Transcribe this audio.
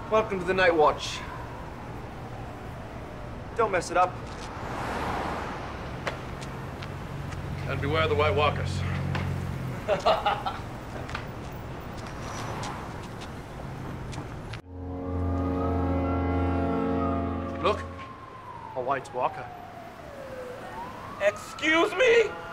Welcome to the Night Watch. Don't mess it up. And beware the White Walkers. Look, a White Walker. Excuse me?